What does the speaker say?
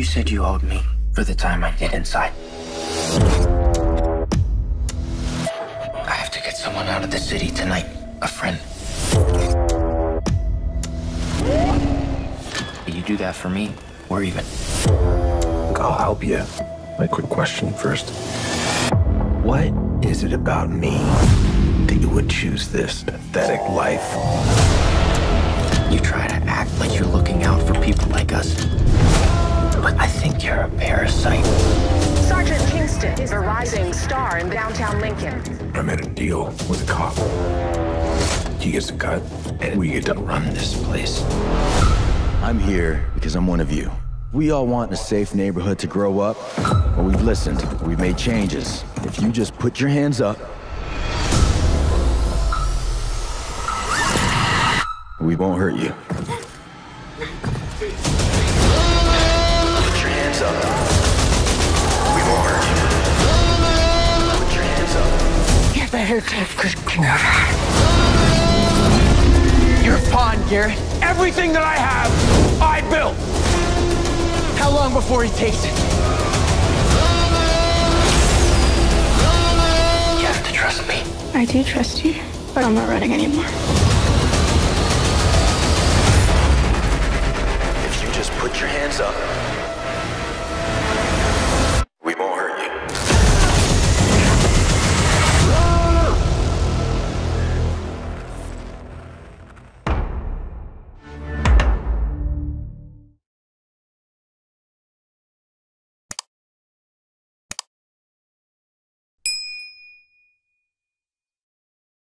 said you owed me for the time I did inside. I have to get someone out of the city tonight. A friend. Will you do that for me? Or even? Look, I'll help you. My quick question first. What is it about me that you would choose this pathetic life? You try to act like you're looking out for people like us. But I think you're a parasite. Sergeant Kingston is a rising star in downtown Lincoln. I made a deal with a cop. He gets a cut, and we get to run this place. I'm here because I'm one of you. We all want a safe neighborhood to grow up, but we've listened, we've made changes. If you just put your hands up, we won't hurt you. Put your hands up. We won't hurt you. Put your hands up. You better take good care of her. You're a pawn, Garrett. Everything that I have, I built. How long before he takes it? You have to trust me. I do trust you, but I'm not running anymore. If you just put your hands up,